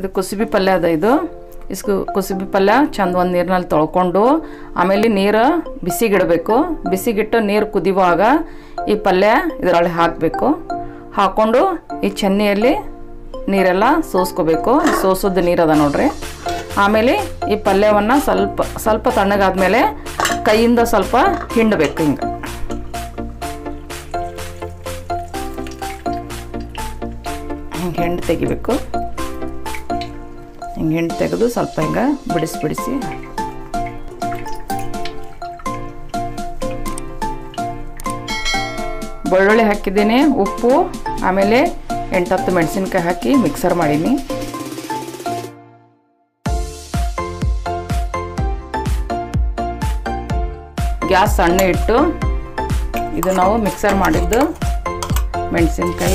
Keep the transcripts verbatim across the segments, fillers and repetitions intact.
ಇದು ಕುಸುಬಿ ಪಲ್ಯ ಅದ. ಇದು ಇಸ್ಕು ಕುಸುಬಿ ಪಲ್ಯ ಚಂದ ಒಂದು ನೀರಿನಲ್ಲಿ ತೊಳ್ಕೊಂಡು ಆಮೇಲೆ ನೀರು ಬಿಸಿಗಿಡಬೇಕು. ಬಿಸಿಗಿಟ್ಟು ನೀರು ಕುದಿಯುವಾಗ ಈ ಪಲ್ಯ ಇದರೊಳಗೆ ಹಾಕಬೇಕು. ಹಾಕ್ಕೊಂಡು ಈ ಚೆನ್ನಿಯಲ್ಲಿ ನೀರೆಲ್ಲ ಸೋಸ್ಕೋಬೇಕು. ಸೋಸೋದು ನೀರು ಅದ ನೋಡ್ರಿ. ಆಮೇಲೆ ಈ ಪಲ್ಯವನ್ನು ಸ್ವಲ್ಪ ಸ್ವಲ್ಪ ತಣ್ಣಗಾದ್ಮೇಲೆ ಕೈಯಿಂದ ಸ್ವಲ್ಪ ಹಿಂಡಬೇಕು. ಹಿಂಗೆ ಹಿಂಗೆ ಹಿಂಡು ತೆಗಿಬೇಕು. ಹಿಂಗೆ ಹಿಂಡು ತೆಗೆದು ಸ್ವಲ್ಪ ಹಿಂಗೆ ಬಿಡಿಸಿ ಬಿಡಿಸಿ ಬೆಳ್ಳುಳ್ಳಿ ಹಾಕಿದ್ದೀನಿ, ಉಪ್ಪು, ಆಮೇಲೆ ಎಂಟತ್ತು ಮೆಣಸಿನ್ಕಾಯಿ ಹಾಕಿ ಮಿಕ್ಸರ್ ಮಾಡೀನಿ. ಗ್ಯಾಸ್ ಸಣ್ಣ ಇಟ್ಟು ಇದು ನಾವು ಮಿಕ್ಸರ್ ಮಾಡಿದ್ದು ಮೆಣಸಿನ್ಕಾಯಿ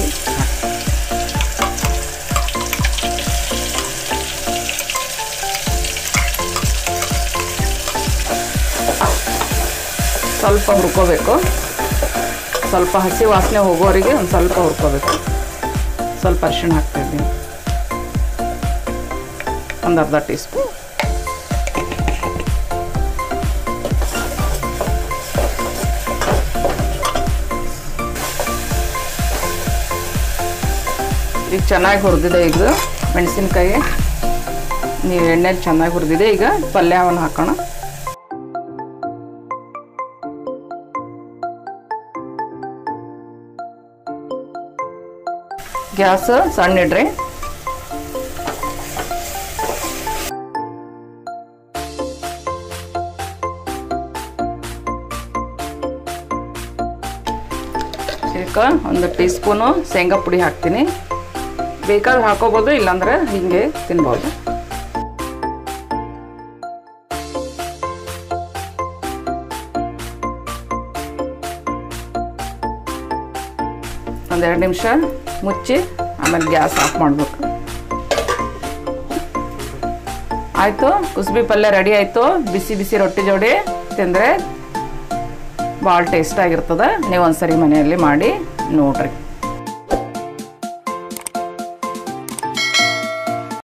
ಸ್ವಲ್ಪ ಹುರ್ಕೋಬೇಕು. ಸ್ವಲ್ಪ ಹಸಿ ವಾಸನೆ ಹೋಗೋರಿಗೆ ಒಂದು ಸ್ವಲ್ಪ ಹುರ್ಕೋಬೇಕು. ಸ್ವಲ್ಪ ಅರಿಶಿಣ ಹಾಕ್ತಾಯಿದ್ದೀನಿ, ಒಂದು ಅರ್ಧ ಟೀ ಸ್ಪೂನ್. ಈಗ ಚೆನ್ನಾಗಿ ಹುರಿದಿದೆ. ಈಗ ಮೆಣಸಿನ್ಕಾಯಿ ನೀವು ಎಣ್ಣೆಲಿ ಚೆನ್ನಾಗಿ ಹುರಿದಿದೆ. ಈಗ ಪಲ್ಯವನ್ನು ಹಾಕೋಣ. ಗ್ಯಾಸ್ ಸಣ್ಣ ಇಡ್ರಿ. ಇದಕ್ಕೆ ಒಂದು ಟೀ ಸ್ಪೂನು ಶೇಂಗಾ ಪುಡಿ ಹಾಕ್ತೀನಿ. ಬೇಕಾದ್ರೆ ಹಾಕೋಬೋದು, ಇಲ್ಲಾಂದ್ರೆ ಹಿಂಗೆ ತಿನ್ಬೋದು. ಒಂದೆರಡು ನಿಮಿಷ ಮುಚ್ಚಿ ಆಮೇಲೆ ಗ್ಯಾಸ್ ಆಫ್ ಮಾಡಬೇಕು. ಆಯಿತು, ಕುಸುಬಿ ಪಲ್ಯ ರೆಡಿ ಆಯಿತು. ಬಿಸಿ ಬಿಸಿ ರೊಟ್ಟಿ ಜೋಡಿ ತಿಂದರೆ ಭಾಳ ಟೇಸ್ಟಾಗಿರ್ತದೆ. ನೀವು ಒಂದ್ಸರಿ ಮನೆಯಲ್ಲಿ ಮಾಡಿ ನೋಡ್ರಿ.